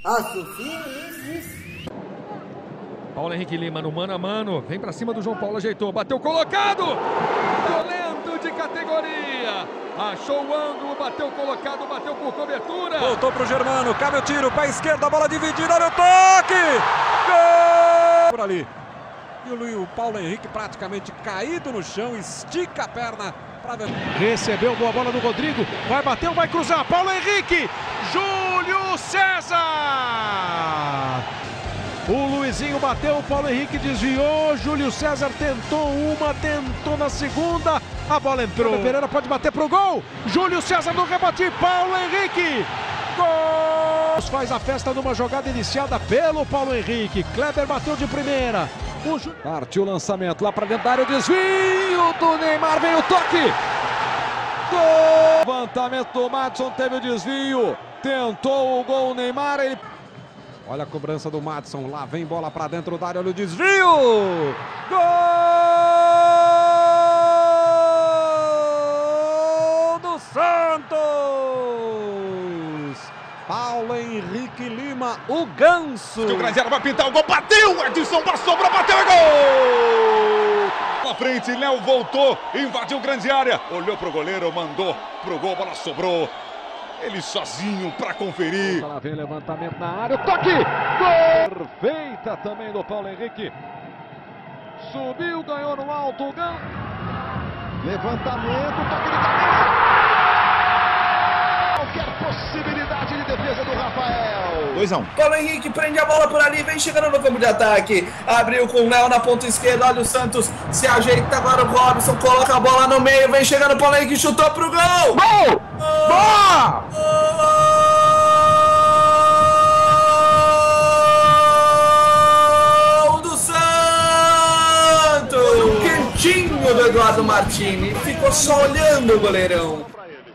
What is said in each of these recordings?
Isso. Paulo Henrique Lima no mano a mano. Vem pra cima do João Paulo, ajeitou, bateu colocado! Violento de categoria! Achou o ângulo, bateu colocado, bateu por cobertura! Voltou pro Germano, cabe o tiro, pé esquerdo, a bola dividida, olha o toque! Gol! Por ali. E o Paulo Henrique praticamente caído no chão, estica a perna para ver. Recebeu boa bola do Rodrigo, vai bater, vai cruzar, Paulo Henrique, Júlio César! O Luizinho bateu, o Paulo Henrique desviou, Júlio César tentou uma, tentou na segunda, a bola entrou. Pereira pode bater pro gol, Júlio César no rebate, Paulo Henrique, gol! Faz a festa numa jogada iniciada pelo Paulo Henrique, Kleber bateu de primeira. Partiu o lançamento lá para dentro da área, o desvio do Neymar, vem o toque! Gol! Levantamento do Madison, teve o desvio, tentou o gol, o Neymar, ele... Olha a cobrança do Madison, lá vem bola para dentro da área, olha o desvio! Gol do Santos! Paulo Henrique Lima, o Ganso! O Graziano vai pintar o gol, bateu! Edson sobrou, bateu, é gol! Na frente, Léo voltou, invadiu grande área, olhou pro goleiro, mandou pro gol, a bola sobrou. Ele sozinho para conferir. Lá vem levantamento na área, o toque! Gol! Perfeita também do Paulo Henrique. Subiu, ganhou no alto, o Ganso. Levantamento, toque de cabeça. Qualquer possibilidade de defesa do Rafael. 2-1. Paulo Henrique prende a bola por ali, vem chegando no campo de ataque. Abriu com o Léo na ponta esquerda, olha o Santos, se ajeita agora o Robson, coloca a bola no meio, vem chegando o Paulo Henrique, chutou pro gol! Gol! Boa! Gol do Santos! O cantinho do Eduardo Martini, ficou só olhando o goleirão.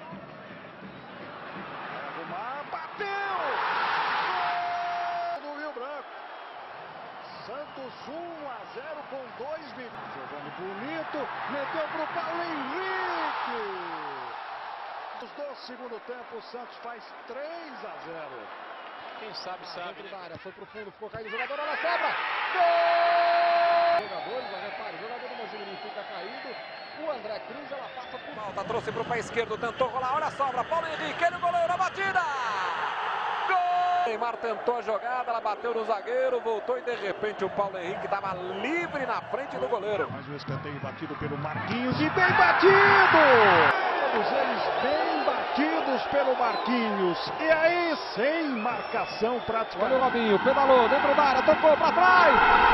Santos 1-0 com 2 minutos. Jogando bonito, meteu pro Paulo Henrique. Do segundo tempo, o Santos faz 3-0. Quem sabe. Dentro da área, foi pro fundo, ficou caído o jogador, ela sobra. Gol! Jogadores, repare, o jogador do Mojimirim fica caído. O André Cruz, ela passa por... Falta, trouxe pro pé esquerdo, tentou rolar, olha a sobra. Paulo Henrique, ele o goleiro, a batida! Neymar tentou a jogada, ela bateu no zagueiro, voltou e de repente o Paulo Henrique estava livre na frente do goleiro. Mais um escanteio batido pelo Marquinhos e bem batido! Todos eles bem batidos pelo Marquinhos. E aí, sem marcação praticamente. Olha o Robinho, pedalou dentro da área, tocou para trás!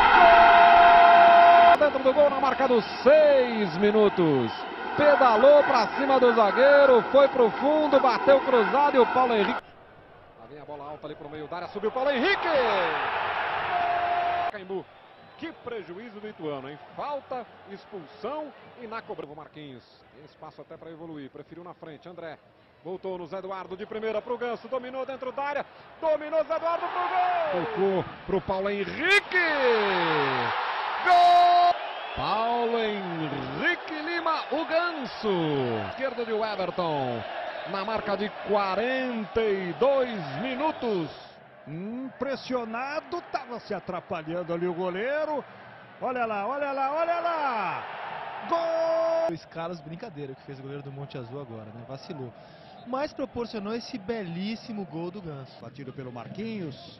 Gol! Dentro do gol na marca dos 6 minutos. Pedalou para cima do zagueiro, foi pro fundo, bateu cruzado e o Paulo Henrique... Vem a bola alta ali pro meio da área, subiu o Paulo Henrique! Caimbu, que prejuízo do Ituano, hein? Falta, expulsão e na cobrança o Marquinhos. Tem espaço até para evoluir, preferiu na frente, André. Voltou no Zé Eduardo de primeira pro Ganso, dominou dentro da área, dominou Zé Eduardo pro gol! Tocou pro Paulo Henrique! Gol! Paulo Henrique Lima, o Ganso! Esquerda de Everton. Na marca de 42 minutos. Impressionado, estava se atrapalhando ali o goleiro. Olha lá, olha lá, olha lá. Gol! Luiz Carlos, brincadeira, que fez o goleiro do Monte Azul agora, né? Vacilou. Mas proporcionou esse belíssimo gol do Ganso. Batido pelo Marquinhos.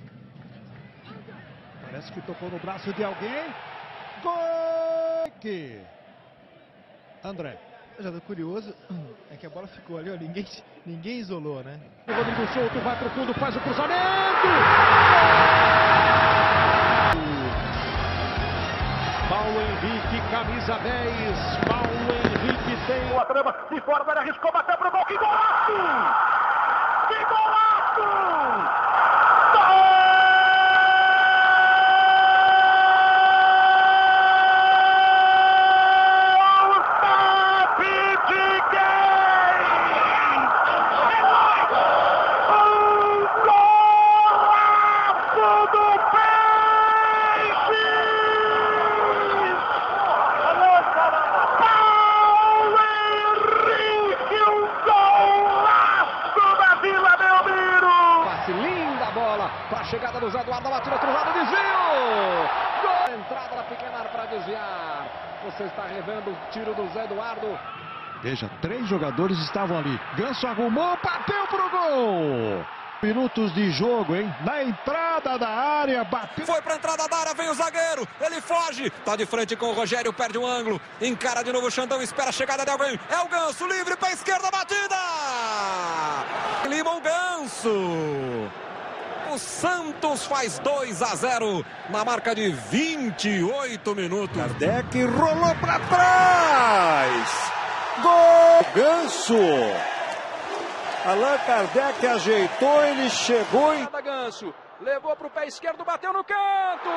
Parece que tocou no braço de alguém. Gol! André. Já tô curioso, é que a bola ficou ali, ó, ninguém isolou, né? O Rodrigo Souto vai pro fundo, faz o cruzamento! Paulo Henrique, camisa 10, Paulo Henrique tem... A trama de fora, vai arriscou, bateu pro gol, que golaço! Que golaço! Lindo! bola para a chegada do Zé Eduardo, batida cruzada, desvio! Gol! Entrada na pequena área para desviar. Você está revendo o tiro do Zé Eduardo. Veja, 3 jogadores estavam ali. Ganso arrumou, bateu pro gol! Minutos de jogo, hein? Na entrada da área, bateu. Foi pra entrada da área, vem o zagueiro. Ele foge. Tá de frente com o Rogério, perde um ângulo. Encara de novo o Xandão, espera a chegada de alguém. É o Ganso, livre pra esquerda, batida! Lima o Ganso. O Santos faz 2-0 na marca de 28 minutos. Kardec rolou pra trás. Gol! Ganso. Allan Kardec ajeitou, ele chegou em... Ganso, levou para o pé esquerdo, bateu no canto!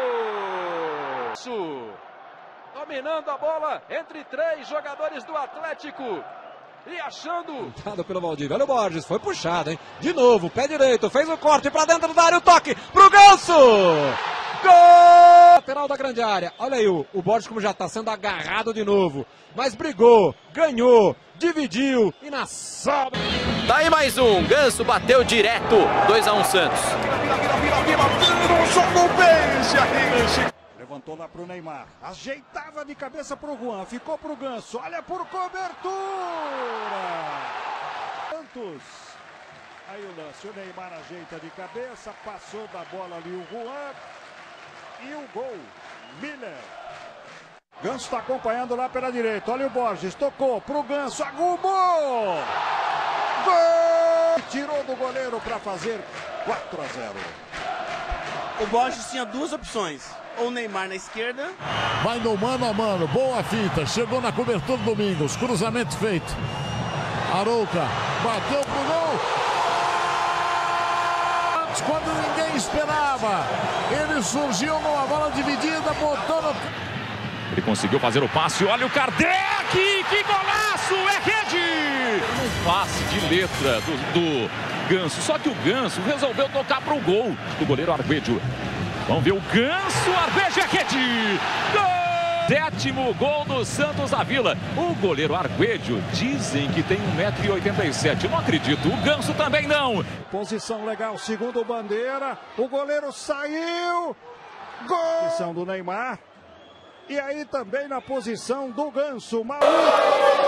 Dominando a bola entre 3 jogadores do Atlético e achando... Pelo Valdívia, olha o Borges, foi puxado, hein? De novo, pé direito, fez o corte para dentro da área, o toque pro Ganso! Gol! Lateral da grande área, olha aí o Borges como já está sendo agarrado de novo, mas brigou, ganhou, dividiu e na sobra... Daí mais um, Ganso bateu direto, 2-1 Santos. Levantou lá pro Neymar, ajeitava de cabeça pro Juan, ficou pro Ganso, olha por cobertura! Santos, aí o lance, o Neymar ajeita de cabeça, passou da bola ali o Juan e o gol, Miller. Ganso está acompanhando lá pela direita, olha o Borges, tocou pro Ganso, arrumou! Gol! Tirou do goleiro para fazer 4-0. O Borges tinha 2 opções, ou o Neymar na esquerda. Vai no mano a mano, boa fita, chegou na cobertura do Domingos, cruzamento feito. Arouca, bateu pro gol. Quando ninguém esperava, ele surgiu numa bola dividida, botou no... Ele conseguiu fazer o passe, olha o Kardec, que golaço, é rede! Um passe de letra do Ganso, só que o Ganso resolveu tocar para o gol do goleiro Arguejo. Vamos ver o Ganso, Arguejo, é rede! Gol! 7º gol do Santos da Vila. O goleiro Arguejo, dizem que tem 1,87 m, não acredito, o Ganso também não. Posição legal, segundo Bandeira, o goleiro saiu, gol! Posição do Neymar. E aí também na posição do Ganso, maluco.